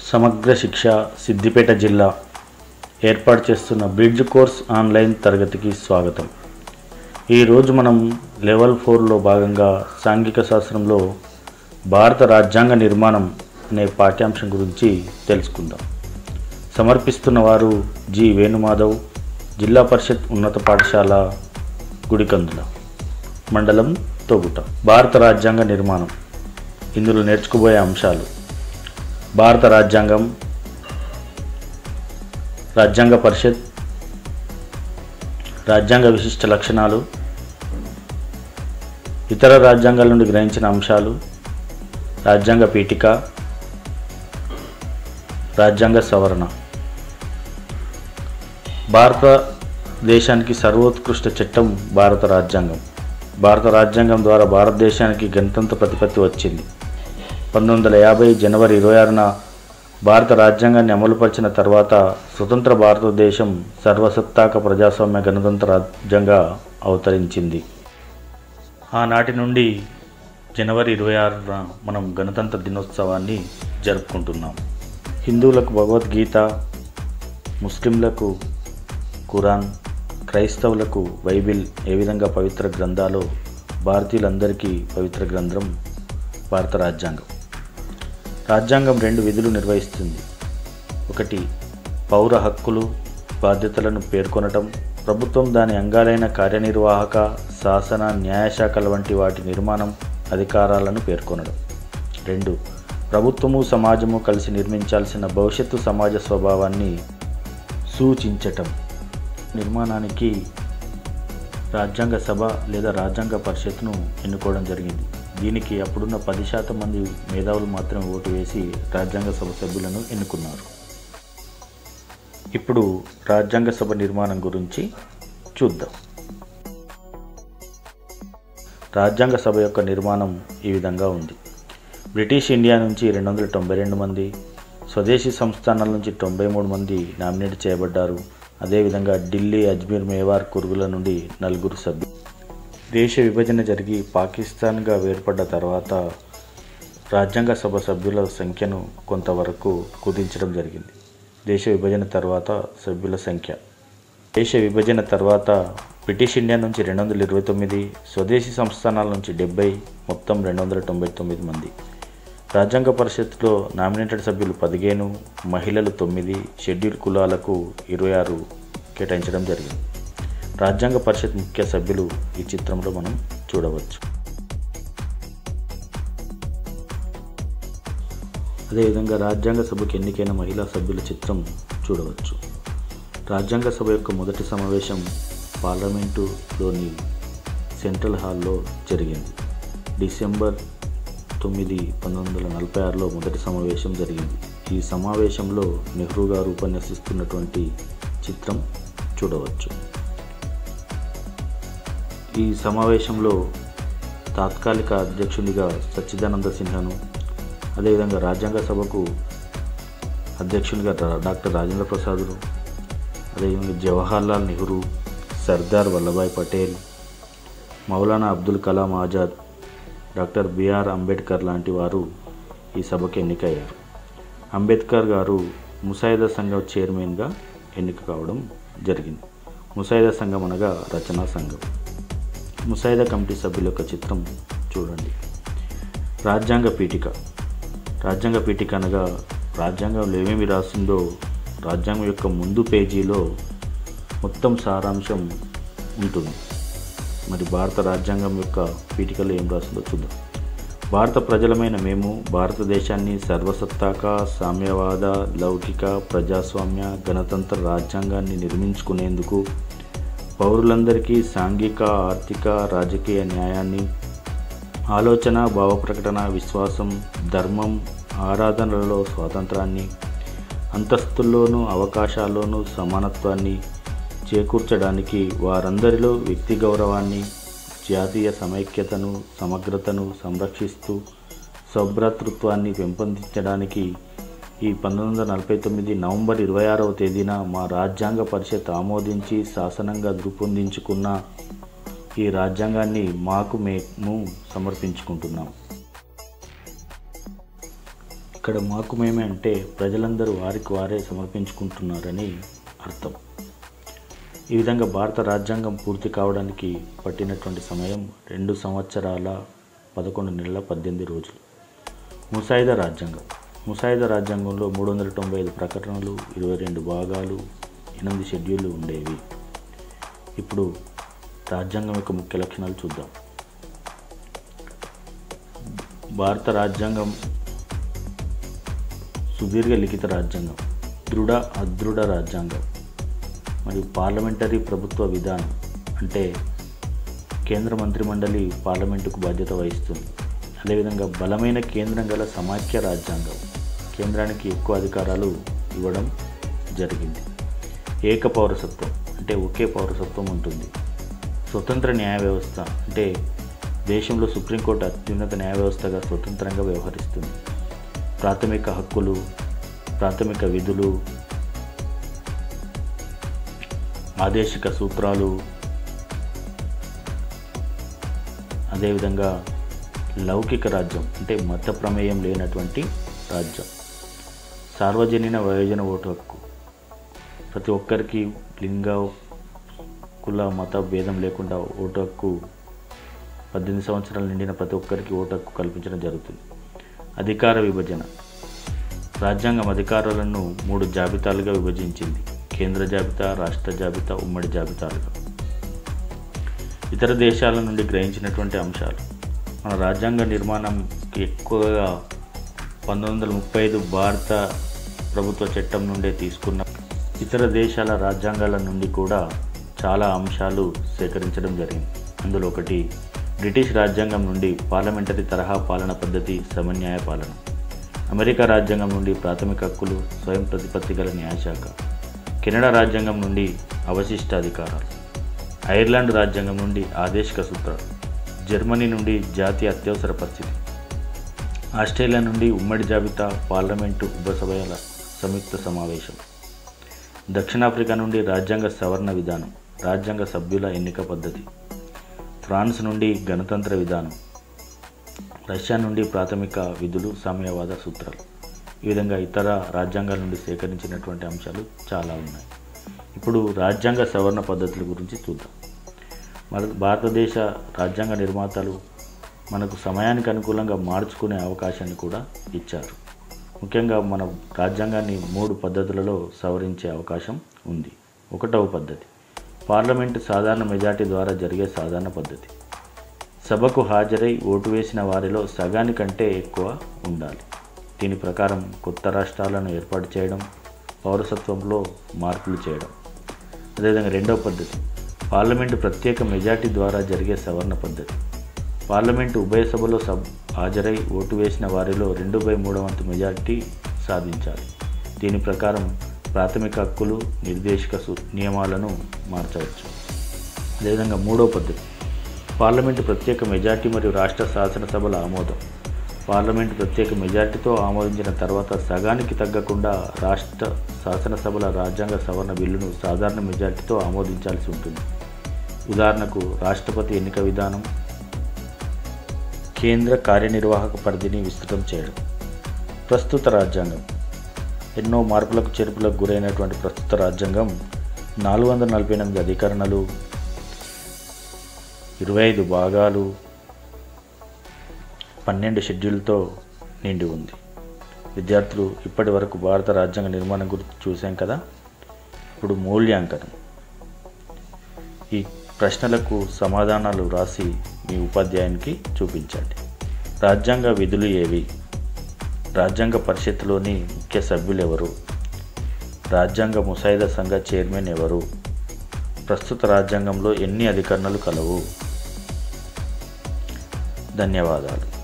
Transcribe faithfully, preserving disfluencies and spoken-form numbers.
సమగ్ర శిక్ష సిద్దిపేట జిల్లా ఏర్పాటు చేస్తున్న బ్రిడ్జ్ కోర్స్ ఆన్లైన్ తరగతికి స్వాగతం. ఈరోజు మనం లెవెల్ ఫోర్లో భాగంగా సాంఘిక శాస్త్రంలో భారత రాజ్యాంగ నిర్మాణం అనే పాఠ్యాంశం గురించి తెలుసుకుందాం. సమర్పిస్తున్న వారు జి వేణుమాధవ్, జిల్లా పరిషత్ ఉన్నత పాఠశాల గుడికందుల, మండలం తోగుట. భారత రాజ్యాంగ నిర్మాణం. ఇందులో నేర్చుకోబోయే అంశాలు: భారత రాజ్యాంగం, రాజ్యాంగ పరిషత్, రాజ్యాంగ విశిష్ట లక్షణాలు, ఇతర రాజ్యాంగాల నుండి గ్రహించిన అంశాలు, రాజ్యాంగ పీఠిక, రాజ్యాంగ సవరణ. భారతదేశానికి సర్వోత్కృష్ట చట్టం భారత రాజ్యాంగం. భారత రాజ్యాంగం ద్వారా భారతదేశానికి గణతంత్ర ప్రతిపత్తి వచ్చింది. పంతొమ్మిది వందల యాభై జనవరి ఇరవై ఆరున భారత రాజ్యాంగాన్ని అమలుపరిచిన తర్వాత స్వతంత్ర భారతదేశం సర్వసత్తాక ప్రజాస్వామ్య గణతంత్ర రాజ్యంగా అవతరించింది. ఆనాటి నుండి జనవరి ఇరవై ఆరున మనం గణతంత్ర దినోత్సవాన్ని జరుపుకుంటున్నాం. హిందువులకు భగవద్గీత, ముస్లింలకు ఖురాన్, క్రైస్తవులకు బైబిల్ ఏ విధంగా పవిత్ర గ్రంథాలో భారతీయులందరికీ పవిత్ర గ్రంథం భారత రాజ్యాంగం. రాజ్యాంగం రెండు విధులు నిర్వహిస్తుంది. ఒకటి, పౌర హక్కులు, బాధ్యతలను పేర్కొనటం, ప్రభుత్వం దాని అంగాలైన కార్యనిర్వాహక, శాసన, న్యాయశాఖల వంటి వాటి నిర్మాణం, అధికారాలను పేర్కొనడం. రెండు, ప్రభుత్వము సమాజము కలిసి నిర్మించాల్సిన భవిష్యత్తు సమాజ స్వభావాన్ని సూచించటం. నిర్మాణానికి రాజ్యాంగ సభ లేదా రాజ్యాంగ పరిషత్ను ఎన్నుకోవడం జరిగింది. దీనికి అప్పుడున్న పది శాతం మంది మేధావులు మాత్రమే ఓటు వేసి రాజ్యాంగ సభ సభ్యులను ఎన్నుకున్నారు. ఇప్పుడు రాజ్యాంగ సభ నిర్మాణం గురించి చూద్దాం. రాజ్యాంగ సభ యొక్క నిర్మాణం ఈ విధంగా ఉంది. బ్రిటిష్ ఇండియా నుంచి రెండు వందల తొంభై రెండు మంది, స్వదేశీ సంస్థానాల నుంచి తొంభై మూడు మంది నామినేట్ చేయబడ్డారు. అదేవిధంగా ఢిల్లీ, అజ్మీర్, మేవార్, కుర్గుల నుండి నలుగురు సభ్యులు. దేశ విభజన జరిగి పాకిస్తాన్గా వేర్పడ్డ తర్వాత రాజ్యాంగ సభ సభ్యుల సంఖ్యను కొంతవరకు కుదించడం జరిగింది. దేశ విభజన తర్వాత సభ్యుల సంఖ్య దేశ విభజన తర్వాత బ్రిటిష్ ఇండియా నుంచి రెండు వందల ఇరవై తొమ్మిది, స్వదేశీ సంస్థానాల నుంచి డెబ్బై, మొత్తం రెండు వందల తొంభై తొమ్మిది మంది. రాజ్యాంగ పరిషత్లో నామినేటెడ్ సభ్యులు పదిహేను, మహిళలు తొమ్మిది, షెడ్యూల్ కులాలకు ఇరవై ఆరు కేటాయించడం జరిగింది. రాజ్యాంగ పరిషత్ ముఖ్య సభ్యులు ఈ చిత్రంలో మనం చూడవచ్చు. అదేవిధంగా రాజ్యాంగ సభకు ఎన్నికైన మహిళా సభ్యుల చిత్రం చూడవచ్చు. రాజ్యాంగ సభ యొక్క మొదటి సమావేశం పార్లమెంటులోని సెంట్రల్ హాల్లో జరిగింది. డిసెంబర్ తొమ్మిది పంతొమ్మిది వందల నలభై ఆరులో మొదటి సమావేశం జరిగింది. ఈ సమావేశంలో నెహ్రూ గారు ఉపన్యసిస్తున్నటువంటి చిత్రం చూడవచ్చు. ఈ సమావేశంలో తాత్కాలిక అధ్యక్షునిగా సచ్చిదానంద సిన్హాను, అదేవిధంగా రాజ్యాంగ సభకు అధ్యక్షునిగా డాక్టర్ రాజేంద్ర ప్రసాద్ను, అదేవిధంగా జవహర్లాల్ నెహ్రూ, సర్దార్ వల్లభాయ్ పటేల్, మౌలానా అబ్దుల్ కలాం ఆజాద్, డాక్టర్ బిఆర్ అంబేద్కర్ లాంటి వారు ఈ సభకు ఎన్నికయ్యారు. అంబేద్కర్ గారు ముసాయిదా సంఘం చైర్మన్గా ఎన్నిక కావడం జరిగింది. ముసాయిదా సంఘం అనగా రచనా సంఘం. ముసాయిదా కమిటీ సభ్యుల యొక్క చిత్రం చూడండి. రాజ్యాంగ పీఠిక. రాజ్యాంగ పీఠిక అనగా రాజ్యాంగంలో ఏమేమి రాసిందో రాజ్యాంగం యొక్క ముందు పేజీలో మొత్తం సారాంశం ఉంటుంది. మరి భారత రాజ్యాంగం యొక్క పీఠికలో ఏం రాసిందో చూద్దాం. భారత ప్రజలమైన మేము భారతదేశాన్ని సర్వసత్తాక, సామ్యవాద, లౌకిక, ప్రజాస్వామ్య, గణతంత్ర రాజ్యాంగాన్ని నిర్మించుకునేందుకు పౌరులందరికీ సాంఘిక, ఆర్థిక, రాజకీయ న్యాయాన్ని, ఆలోచన, భావ ప్రకటన, విశ్వాసం, ధర్మం, ఆరాధనలలో స్వాతంత్రాన్ని, అంతస్తుల్లోనూ అవకాశాల్లోనూ సమానత్వాన్ని చేకూర్చడానికి వారందరిలో వ్యక్తి గౌరవాన్ని, జాతీయ సమైక్యతను, సమగ్రతను సంరక్షిస్తూ సౌభ్రాతృత్వాన్ని పెంపొందించడానికి ఈ పంతొమ్మిది వందల నలభై తొమ్మిది నవంబర్ ఇరవై ఆరవ తేదీన మా రాజ్యాంగ పరిషత్ ఆమోదించి శాసనంగా రూపొందించుకున్న ఈ రాజ్యాంగాన్ని మాకు మేము సమర్పించుకుంటున్నాం. ఇక ఇక్కడ మాకు మేమే అంటే ప్రజలందరూ వారికి వారే సమర్పించుకుంటున్నారని అర్థం. ఈ విధంగా భారత రాజ్యాంగం పూర్తి కావడానికి పట్టినటువంటి సమయం రెండు సంవత్సరాల పదకొండు నెలల పద్దెనిమిది రోజులు. ముసాయిదా రాజ్యాంగం. ముసాయిదా రాజ్యాంగంలో మూడు వందల తొంభై ఐదు ప్రకటనలు, ఇరవై రెండు భాగాలు, ఎనిమిది షెడ్యూళ్ళు ఉండేవి. ఇప్పుడు రాజ్యాంగం యొక్క ముఖ్య లక్షణాలు చూద్దాం. భారత రాజ్యాంగం సుదీర్ఘ లిఖిత రాజ్యాంగం, దృఢ అదృఢ రాజ్యాంగం మరియు పార్లమెంటరీ ప్రభుత్వ విధానం, అంటే కేంద్ర మంత్రిమండలి పార్లమెంటుకు బాధ్యత వహిస్తుంది. అదేవిధంగా బలమైన కేంద్రం గల సమాఖ్య రాజ్యాంగం, కేంద్రానికి ఎక్కువ అధికారాలు ఇవ్వడం జరిగింది. ఏక పౌరసత్వం, అంటే ఒకే పౌరసత్వం ఉంటుంది. స్వతంత్ర న్యాయ వ్యవస్థ, అంటే దేశంలో సుప్రీంకోర్టు అత్యున్నత న్యాయ వ్యవస్థగా స్వతంత్రంగా వ్యవహరిస్తుంది. ప్రాథమిక హక్కులు, ప్రాథమిక విధులు, ఆదేశిక సూత్రాలు, అదేవిధంగా లౌకిక రాజ్యం, అంటే మత ప్రమేయం లేనటువంటి రాజ్యం. సార్వజనీన వయోజన ఓటు హక్కు, ప్రతి ఒక్కరికి లింగ కుల మత భేదం లేకుండా ఓటు హక్కు, పద్దెనిమిది సంవత్సరాలు నిండిన ప్రతి ఒక్కరికి ఓటు హక్కు కల్పించడం జరుగుతుంది. అధికార విభజన. రాజ్యాంగం అధికారాలను మూడు జాబితాలుగా విభజించింది: కేంద్ర జాబితా, రాష్ట్ర జాబితా, ఉమ్మడి జాబితాలుగా. ఇతర దేశాల నుండి గ్రహించినటువంటి అంశాలు. మన రాజ్యాంగ నిర్మాణంకి ఎక్కువగా పంతొమ్మిది వందల ముప్పై ఐదు భారత ప్రభుత్వ చట్టం నుండే తీసుకున్న ఇతర దేశాల రాజ్యాంగాల నుండి కూడా చాలా అంశాలు సేకరించడం జరిగింది. అందులో ఒకటి బ్రిటిష్ రాజ్యాంగం నుండి పార్లమెంటరీ తరహా పాలన పద్ధతి, సమన్యాయ పాలన. అమెరికా రాజ్యాంగం నుండి ప్రాథమిక హక్కులు, స్వయం ప్రతిపత్తి గల న్యాయశాఖ. కెనడా రాజ్యాంగం నుండి అవశిష్ట అధికారాలు. ఐర్లాండ్ రాజ్యాంగం నుండి ఆదేశిక సూత్రాలు. జర్మనీ నుండి జాతీయ అత్యవసర పరిస్థితి. ఆస్ట్రేలియా నుండి ఉమ్మడి జాబితా, పార్లమెంటు ఉపసభల సంయుక్త సమావేశం. దక్షిణాఫ్రికా నుండి రాజ్యాంగ సవరణ విధానం, రాజ్యాంగ సభ్యుల ఎన్నిక పద్ధతి. ఫ్రాన్స్ నుండి గణతంత్ర విధానం. రష్యా నుండి ప్రాథమిక విధులు, సామ్యవాద సూత్రాలు. ఈ విధంగా ఇతర రాజ్యాంగాల నుండి సేకరించినటువంటి అంశాలు చాలా ఉన్నాయి. ఇప్పుడు రాజ్యాంగ సవరణ పద్ధతుల గురించి చూద్దాం. మన భారతదేశ రాజ్యాంగ నిర్మాతలు మనకు సమయానికి అనుకూలంగా మార్చుకునే అవకాశాన్ని కూడా ఇచ్చారు. ముఖ్యంగా మన రాజ్యాంగాన్ని మూడు పద్ధతులలో సవరించే అవకాశం ఉంది. ఒకటవ పద్ధతి పార్లమెంటు సాధారణ మెజార్టీ ద్వారా జరిగే సాధారణ పద్ధతి. సభకు హాజరై ఓటు వేసిన వారిలో సగానికంటే ఎక్కువ ఉండాలి. దీని ప్రకారం కొత్త రాష్ట్రాలను ఏర్పాటు చేయడం, పౌరసత్వంలో మార్పులు చేయడం. అదేవిధంగా రెండవ పద్ధతి పార్లమెంటు ప్రత్యేక మెజార్టీ ద్వారా జరిగే సవరణ పద్ధతి. పార్లమెంటు ఉభయ సభలో సబ్ హాజరై ఓటు వేసిన వారిలో రెండు బై మూడవ వంతు మెజార్టీ సాధించాలి. దీని ప్రకారం ప్రాథమిక హక్కులు, నిర్దేశక నియమాలను మార్చవచ్చు. అదేవిధంగా మూడవ పద్ధతి పార్లమెంటు ప్రత్యేక మెజార్టీ మరియు రాష్ట్ర శాసనసభల ఆమోదం. పార్లమెంటు ప్రత్యేక మెజార్టీతో ఆమోదించిన తర్వాత సగానికి తగ్గకుండా రాష్ట్ర శాసనసభల రాజ్యాంగ సవరణ బిల్లును సాధారణ మెజార్టీతో ఆమోదించాల్సి ఉంటుంది. ఉదాహరణకు రాష్ట్రపతి ఎన్నిక విధానం, కేంద్ర కార్యనిర్వాహక పరిధిని విస్తృతం చేయడం. ప్రస్తుత రాజ్యాంగం ఎన్నో మార్పులకు చేర్పులకు గురైనటువంటి ప్రస్తుత రాజ్యాంగం నాలుగు వందల నలభై ఎనిమిది అధికరణలు, ఇరవై ఐదు భాగాలు, పన్నెండు షెడ్యూల్తో నిండి ఉంది. విద్యార్థులు ఇప్పటి వరకు భారత రాజ్యాంగ నిర్మాణం గురించి చూసాం కదా. ఇప్పుడు మూల్యాంకనం. ఈ ప్రశ్నలకు సమాధానాలు రాసి మీ ఉపాధ్యాయునికి చూపించండి. రాజ్యాంగ విధులు ఏవి? రాజ్యాంగ పరిషత్తులోని ముఖ్య సభ్యులు ఎవరు? రాజ్యాంగ ముసాయిదా సంఘ చైర్మన్ ఎవరు? ప్రస్తుత రాజ్యాంగంలో ఎన్ని అధికరణలు కలవు? ధన్యవాదాలు.